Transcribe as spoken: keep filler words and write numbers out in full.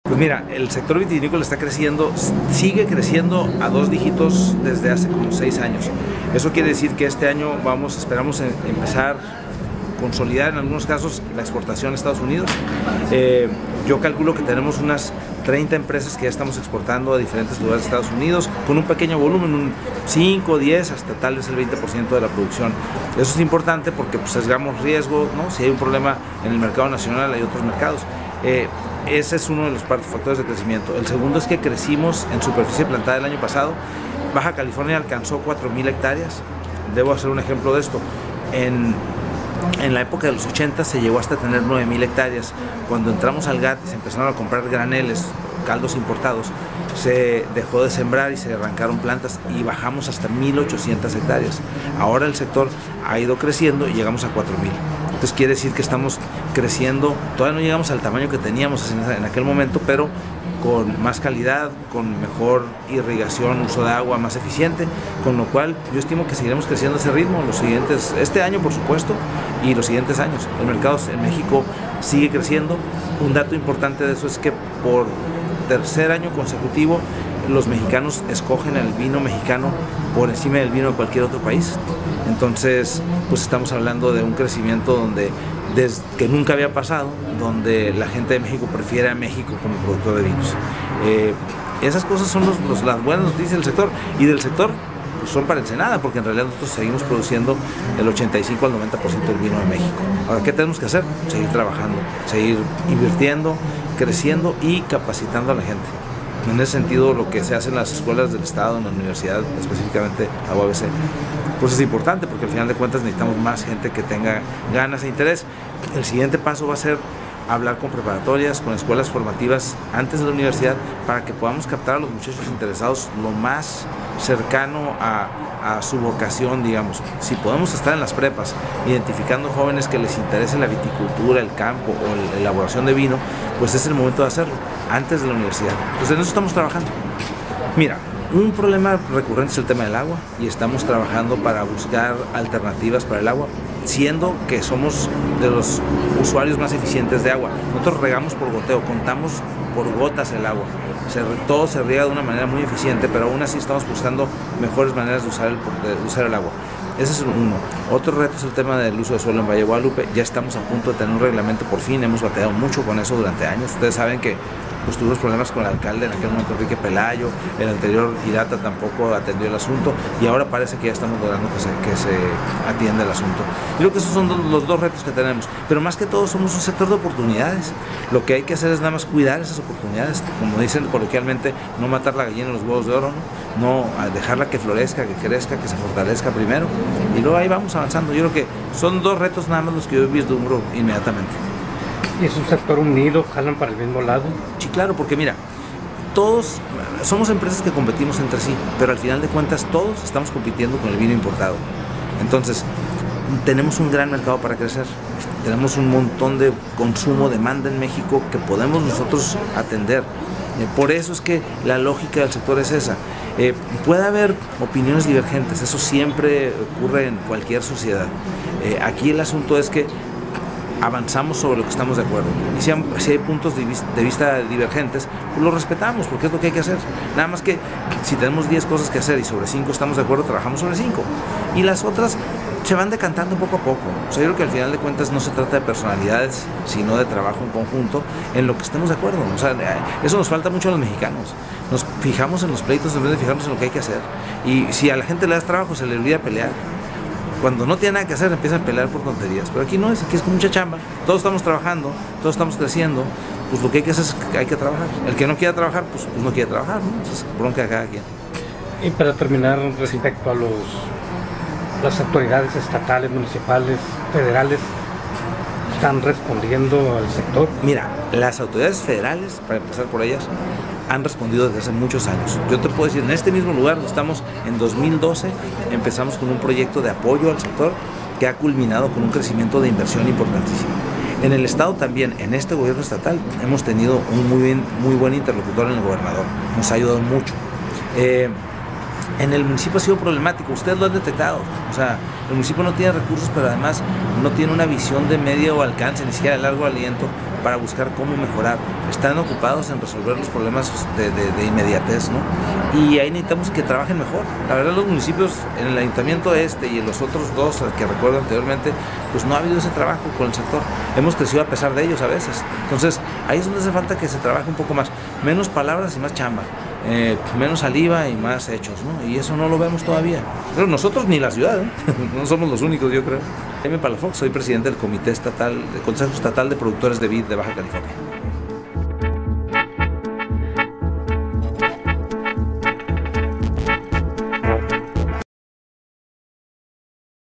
Pues mira, el sector vitivinícola está creciendo, sigue creciendo a dos dígitos desde hace como seis años. Eso quiere decir que este año vamos, esperamos en, empezar a consolidar en algunos casos la exportación a Estados Unidos. Eh, yo calculo que tenemos unas treinta empresas que ya estamos exportando a diferentes lugares de Estados Unidos con un pequeño volumen, un cinco, diez, hasta tal vez el veinte por ciento de la producción. Eso es importante porque pues, sesgamos riesgo, ¿no? Si hay un problema en el mercado nacional, hay otros mercados. Eh, ese es uno de los factores de crecimiento. El segundo es que crecimos en superficie plantada el año pasado. Baja California alcanzó cuatro mil hectáreas. Debo hacer un ejemplo de esto. En, en la época de los ochenta se llegó hasta tener nueve mil hectáreas. Cuando entramos al G A T y se empezaron a comprar graneles, caldos importados, se dejó de sembrar y se arrancaron plantas y bajamos hasta mil ochocientas hectáreas. Ahora el sector ha ido creciendo y llegamos a cuatro mil. Entonces quiere decir que estamos creciendo, todavía no llegamos al tamaño que teníamos en aquel momento, pero con más calidad, con mejor irrigación, uso de agua más eficiente, con lo cual yo estimo que seguiremos creciendo a ese ritmo los siguientes, este año por supuesto, y los siguientes años. El mercado en México sigue creciendo. Un dato importante de eso es que por tercer año consecutivo los mexicanos escogen el vino mexicano por encima del vino de cualquier otro país. Entonces, pues estamos hablando de un crecimiento donde, desde que nunca había pasado, donde la gente de México prefiere a México como productor de vinos. Eh, esas cosas son los, los, las buenas noticias del sector, y del sector pues son para Ensenada, porque en realidad nosotros seguimos produciendo el ochenta y cinco al noventa por ciento del vino de México. Ahora, ¿qué tenemos que hacer? Seguir trabajando, seguir invirtiendo, creciendo y capacitando a la gente. En ese sentido, lo que se hace en las escuelas del Estado, en la universidad, específicamente la U A B C, pues es importante, porque al final de cuentas necesitamos más gente que tenga ganas e interés. El siguiente paso va a ser hablar con preparatorias, con escuelas formativas antes de la universidad, para que podamos captar a los muchachos interesados lo más cercano a, a su vocación, digamos. Si podemos estar en las prepas identificando jóvenes que les interese la viticultura, el campo o la elaboración de vino, pues es el momento de hacerlo, antes de la universidad. Entonces en eso estamos trabajando. Mira, un problema recurrente es el tema del agua, y estamos trabajando para buscar alternativas para el agua, siendo que somos de los usuarios más eficientes de agua. Nosotros regamos por goteo, contamos por gotas el agua. Se, todo se riega de una manera muy eficiente, pero aún así estamos buscando mejores maneras de usar el, de usar el agua. Ese es uno. Otro reto es el tema del uso de suelo en Valle de Guadalupe. Ya estamos a punto de tener un reglamento por fin. Hemos batallado mucho con eso durante años. Ustedes saben que pues, tuvimos problemas con el alcalde en aquel momento, Enrique Pelayo. El anterior IDATA tampoco atendió el asunto, y ahora parece que ya estamos logrando que se, que se atienda el asunto. Y creo que esos son los dos retos que tenemos. Pero más que todo somos un sector de oportunidades. Lo que hay que hacer es nada más cuidar esas oportunidades. Como dicen coloquialmente, no matar la gallina en los huevos de oro, no, no dejarla que florezca, que crezca, que se fortalezca primero, y luego ahí vamos avanzando. Yo creo que son dos retos nada más los que yo vislumbro inmediatamente. ¿Y es un sector unido, jalan para el mismo lado? Sí, claro, porque mira, todos somos empresas que competimos entre sí, pero al final de cuentas todos estamos compitiendo con el vino importado. Entonces, tenemos un gran mercado para crecer, tenemos un montón de consumo, demanda en México que podemos nosotros atender. Eh, por eso es que la lógica del sector es esa. Eh, puede haber opiniones divergentes, eso siempre ocurre en cualquier sociedad. Eh, aquí el asunto es que avanzamos sobre lo que estamos de acuerdo, y si hay, si hay puntos de vista, de vista divergentes, pues los respetamos, porque es lo que hay que hacer. Nada más que si tenemos diez cosas que hacer y sobre cinco estamos de acuerdo, trabajamos sobre cinco, y las otras se van decantando poco a poco. O sea, yo creo que al final de cuentas no se trata de personalidades, sino de trabajo en conjunto en lo que estemos de acuerdo. O sea, eso nos falta mucho a los mexicanos. Nos fijamos en los pleitos en vez de fijarnos en lo que hay que hacer, y si a la gente le das trabajo se le olvida pelear. Cuando no tiene nada que hacer empiezan a pelear por tonterías, pero aquí no es, aquí es con mucha chamba. Todos estamos trabajando, todos estamos creciendo, pues lo que hay que hacer es que hay que trabajar. El que no quiera trabajar, pues, pues no quiere trabajar, ¿no? Es bronca de cada quien. Y para terminar, respecto a los las autoridades estatales, municipales, federales, ¿están respondiendo al sector? Mira, las autoridades federales, para empezar por ellas, han respondido desde hace muchos años. Yo te puedo decir, en este mismo lugar, donde estamos en dos mil doce, empezamos con un proyecto de apoyo al sector que ha culminado con un crecimiento de inversión importantísimo. En el Estado también, en este gobierno estatal, hemos tenido un muy, bien, muy buen interlocutor en el gobernador. Nos ha ayudado mucho. Eh, En el municipio ha sido problemático, ustedes lo han detectado. O sea, el municipio no tiene recursos, pero además no tiene una visión de medio alcance, ni siquiera de largo aliento, para buscar cómo mejorar. Están ocupados en resolver los problemas de, de, de inmediatez, ¿no? Y ahí necesitamos que trabajen mejor. La verdad, los municipios, en el ayuntamiento este y en los otros dos que recuerdo anteriormente, pues no ha habido ese trabajo con el sector. Hemos crecido a pesar de ellos a veces. Entonces, ahí es donde hace falta que se trabaje un poco más. Menos palabras y más chamba. Eh, menos saliva y más hechos, ¿no? Y eso no lo vemos todavía. Pero nosotros ni la ciudad, ¿eh? No somos los únicos, yo creo. Jaime Palafox, soy presidente del Comité Estatal, del Consejo Estatal de Productores de Vid de Baja California.